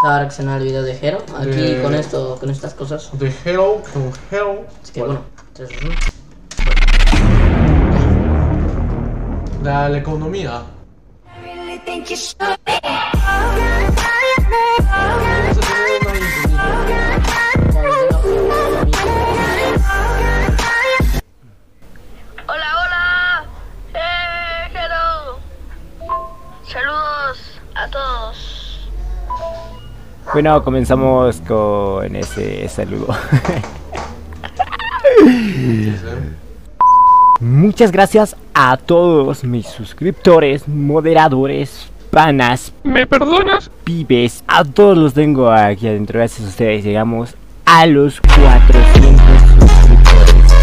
a reaccionar al video de Hero. Aquí con esto, con estas cosas. De Hero, con Hero. Así que bueno, La economía. Hola, hola. Hero. Saludos a todos. Bueno, comenzamos con ese saludo. Muchas gracias a todos mis suscriptores, moderadores, panas. ¿Me perdonas? Pibes, a todos los tengo aquí adentro. Gracias a ustedes llegamos a los 400 suscriptores.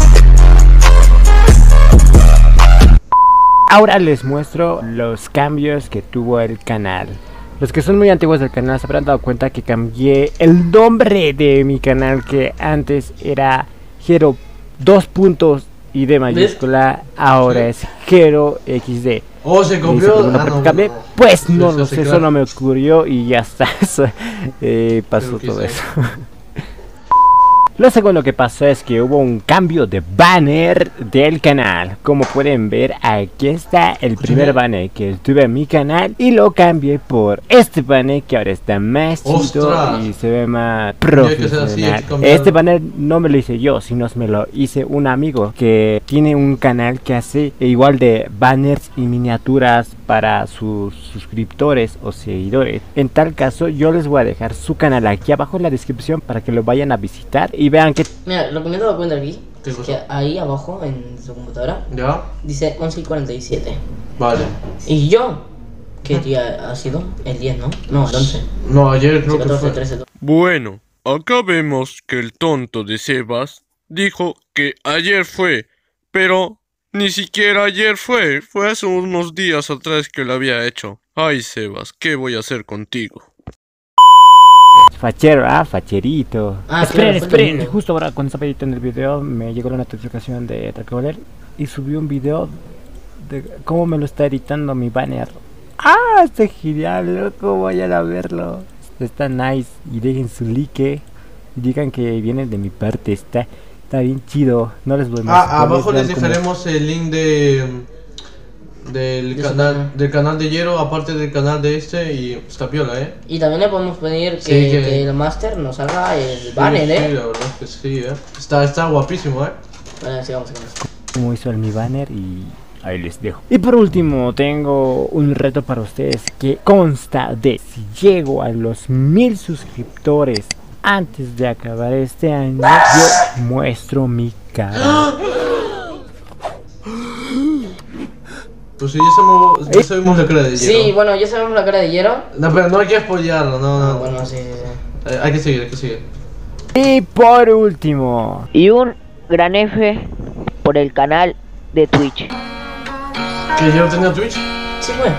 Ahora les muestro los cambios que tuvo el canal. Los que son muy antiguos del canal se habrán dado cuenta que cambié el nombre de mi canal, que antes era Hero 2 puntos y de mayúscula, ahora es Hero XD. Oh, se copió. Pues no lo sé, solo me ocurrió y ya está. Pasó todo eso. Lo segundo que pasó es que hubo un cambio de banner del canal. Como pueden ver, aquí está el primer banner que tuve en mi canal y lo cambié por este banner que ahora está más chido y se ve más profesional. Este banner no me lo hice yo, sino me lo hice un amigo que tiene un canal que hace igual de banners y miniaturas para sus suscriptores o seguidores. En tal caso, yo les voy a dejar su canal aquí abajo en la descripción para que lo vayan a visitar y vean que... Mira, lo que me he dado cuenta aquí es que ahí abajo en su computadora dice 11:47. Vale. Y yo, ¿qué día ha sido? El 10, ¿no? No, el 11. No, ayer creo 14, que fue. 13, 12. Bueno, acá vemos que el tonto de Sebas dijo que ayer fue, pero ni siquiera ayer fue hace unos días atrás que lo había hecho. Ay, Sebas, ¿qué voy a hacer contigo? Fachero, facherito. Esperen, esperen. Justo ahora cuando estaba editando el video me llegó la notificación de Trackballer y subí un video de cómo me lo está editando mi banner. Está genial, loco, vayan a verlo. Está nice y dejen su like y digan que viene de mi parte, está bien chido. No les voy a abajo les dejaremos el link del canal de Hero, aparte del canal de este, y está piola, Y también le podemos pedir que el máster nos haga el banner, Sí, la verdad es que sí, Está guapísimo, Vale, sigamos. Como hizo mi banner y ahí les dejo. Y por último tengo un reto para ustedes que consta de si llego a los 1000 suscriptores antes de acabar este año, yo muestro mi cara. Pues sí, ya sabemos la cara de Hero. Sí, bueno, ya sabemos la cara de Hero. No, pero no hay que apoyarlo, no. Bueno, sí. Hay que seguir. Y por último, y un gran F por el canal de Twitch. ¿Que Hero tenía Twitch? Sí, bueno.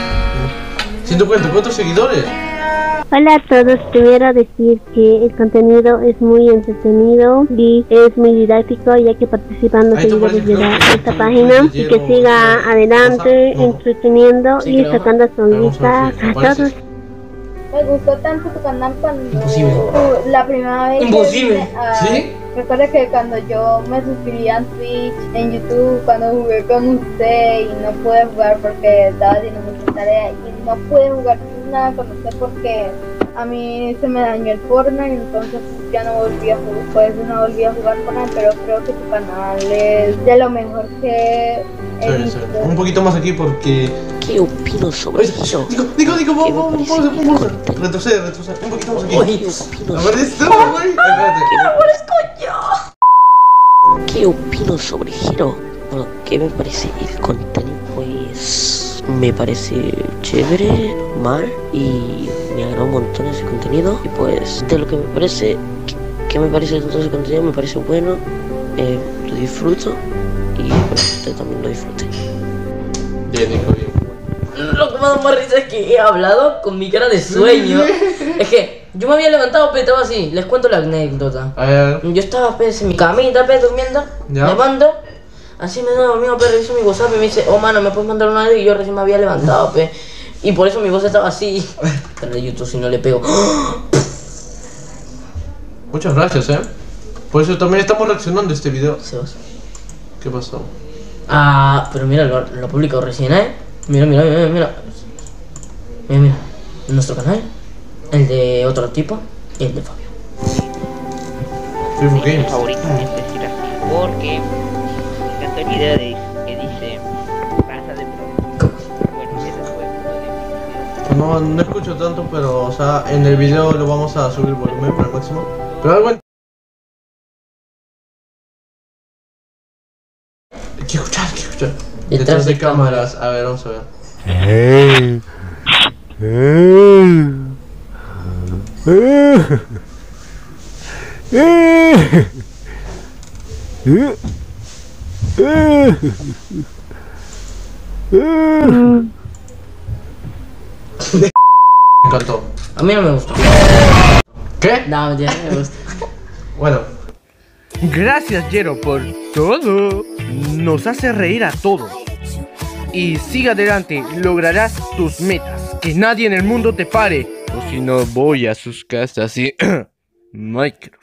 144 seguidores. Hola a todos, primero decir que el contenido es muy entretenido y es muy didáctico, ya que participando seguidores de esta página, y que siga adelante entreteniendo y sacando sonrisas a todos. Me gustó tanto tu canal cuando la primera vez ¿Sí? recuerda que cuando yo me suscribí a Twitch, en YouTube, cuando jugué con usted y no pude jugar porque estaba haciendo mucha tarea y no pude jugar nada con usted porque a mí se me dañó el Fortnite, entonces ya no volví a jugar, Fortnite, pero creo que tu canal es de lo mejor que he visto. Un poquito más aquí porque... ¿Qué opino sobre eso? Digo, vamos. Retrocede, un poquito más aquí. A ver esto, güey. Espérate. ¿Qué opino sobre Hero? Bueno, ¿qué me parece el contenido? Pues me parece chévere, normal y me agrada un montón ese contenido. Y pues de lo que me parece, ¿qué me parece de todo ese contenido? Me parece bueno, lo disfruto y pues usted también lo disfrute. Bien. Lo que me da más risa es que he hablado con mi cara de sueño. Es que yo me había levantado, pero estaba así. Les cuento la anécdota. Yo estaba en mi camita, durmiendo. Levanto. Así me he dormido, reviso mi WhatsApp y me dice, oh mano, ¿me puedes mandar una vez? Y yo recién me había levantado, Y por eso mi voz estaba así. Pero en YouTube si no le pego. Muchas gracias, Por eso también estamos reaccionando a este video. Sebas. ¿Qué pasó? Ah, pero mira, lo he publicado recién, Mira. Mira. Nuestro canal, el de otro tipo y el de Fabio. Facebook Games. favorito es decir así, porque me encanta el video que dice pasa de pronto. Bueno, ese fue uno de mis videos. No escucho tanto, pero, o sea, en el video lo vamos a subir el volumen para el máximo. Pero algo... Hay que escuchar. Detrás de cámaras. A ver, vamos a ver. Me encantó. A mí no me gustó. ¿Qué? No, mentira, no me gusta. Bueno. Gracias, Jero, por todo. Nos hace reír a todos. Y sigue adelante, lograrás tus metas. Que nadie en el mundo te pare. O si no, voy a sus casas y... Minecraft.